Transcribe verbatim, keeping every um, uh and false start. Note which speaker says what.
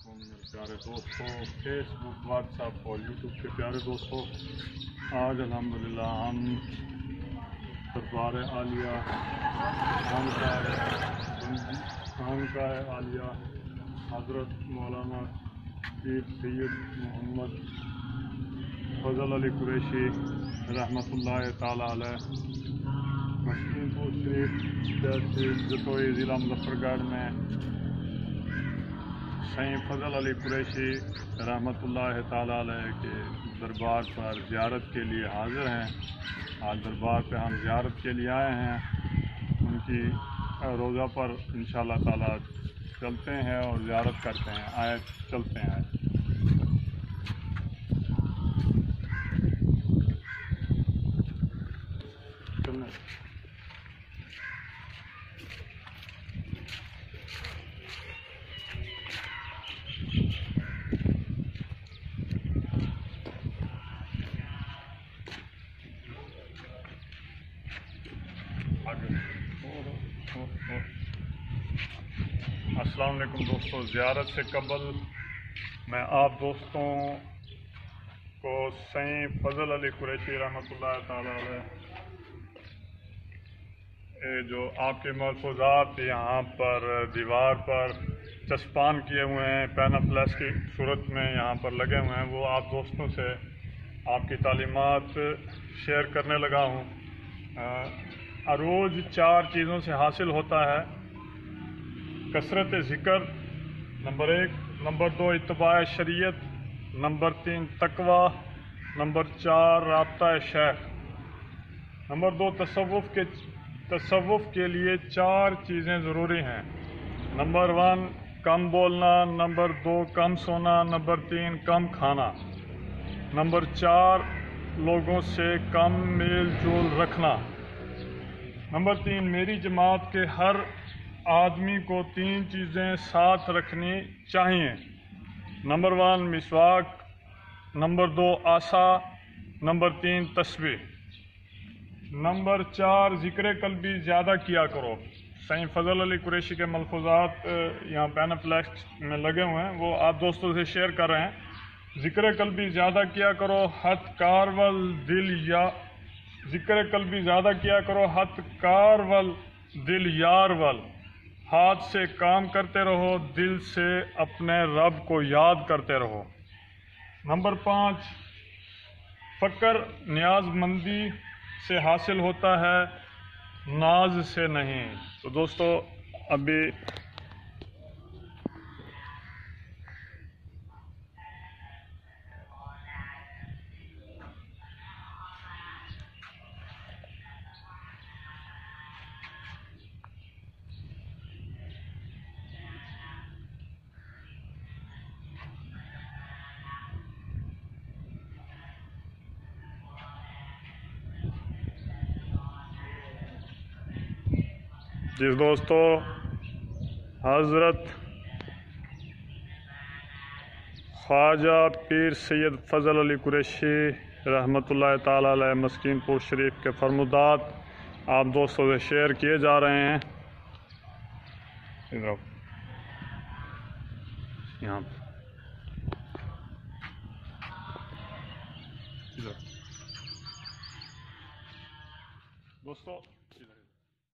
Speaker 1: वालेकुम मेरे प्यारे दोस्तों, फेसबुक, व्हाट्सएप और यूट्यूब के प्यारे दोस्तों। आज अल्हम्दुलिल्लाह हम दरबार आलिया खानकाह आलिया हज़रत मौलाना पीर सैयद मोहम्मद फजल अली कुरैशी रहमतुल्लाह ताला अलैह मस्कीनपुर शरीफ तहसील जतोई ज़िला मुजफ्फरगढ़ में सईद फजल अली कुरैशी रहमतुल्लाह ताला अलैह के दरबार पर ज़ियारत के लिए हाज़िर हैं। आज दरबार पे हम ज़ियारत के लिए आए हैं। उनकी रोज़ा पर इंशाअल्लाह ताला चलते हैं और ज़ियारत करते हैं। आए चलते हैं। चलने अस्सलाम वालेकुम दोस्तों, ज़ियारत से कबल मैं आप दोस्तों को सईद फजल अली कुरैशी रहमतुल्लाह ताला अलैह जो आपके मलफूज़ात यहाँ पर दीवार पर चस्पान किए हुए हैं, पैनाफ्लैश की सूरत में यहाँ पर लगे हुए हैं, वो आप दोस्तों से आपकी तालीमात शेयर करने लगा हूँ। रोज़ चार चीज़ों से हासिल होता है: कसरत ज़िक्र नंबर एक, नंबर दो इत्तिबाए शरीयत, नंबर तीन तकवा, नंबर चार राब्ता शेख। नंबर दो तसव्वुफ़ के तसव्वुफ़ के लिए चार चीज़ें ज़रूरी हैं। नंबर वन कम बोलना, नंबर दो कम सोना, नंबर तीन कम खाना, नंबर चार लोगों से कम मेल जोल रखना। नंबर तीन मेरी जमात के हर आदमी को तीन चीज़ें साथ रखनी चाहिए। नंबर वन मिसवाक, नंबर दो आसा, नंबर तीन तस्बीह, नंबर चार ज़िक्र कल्बी ज़्यादा किया करो। सईद फजल अली कुरैशी के मलफूज़ात यहाँ पैनाफ्लैक्स में लगे हुए हैं, वो आप दोस्तों से शेयर कर रहे हैं। ज़िक्र कल्बी ज़्यादा किया करो, हथ कारवल दिल या ज़िक्र कल्बी ज़्यादा किया करो, हथ कारवल दिल यार वल। हाथ से काम करते रहो, दिल से अपने रब को याद करते रहो। नंबर पाँच फ़क्र न्याज़मंदी से हासिल होता है, नाज से नहीं। तो दोस्तों अभी जी दोस्तों, हज़रत ख्वाजा पीर सैयद फजल अली कुरैशी रहमतुल्लाह ताला अलैह मस्कीनपुर शरीफ के फरमुदात आप दोस्तों से शेयर किए जा रहे हैं। इधर यहाँ इधर दोस्तों